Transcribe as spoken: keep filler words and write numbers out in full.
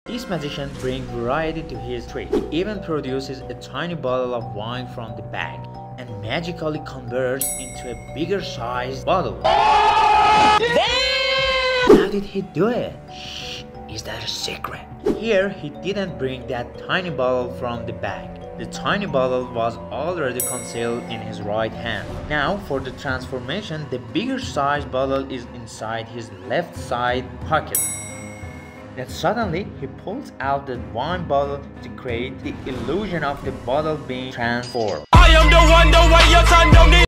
This magician brings variety to his trick. He even produces a tiny bottle of wine from the bag and magically converts into a bigger sized bottle. How did he do it? Shh, is that a secret? Here he didn't bring that tiny bottle from the bag. The tiny bottle was already concealed in his right hand. Now for the transformation, the bigger sized bottle is inside his left side pocket. Then suddenly he pulls out the wine bottle to create the illusion of the bottle being transformed. I am the one, the way your son don't need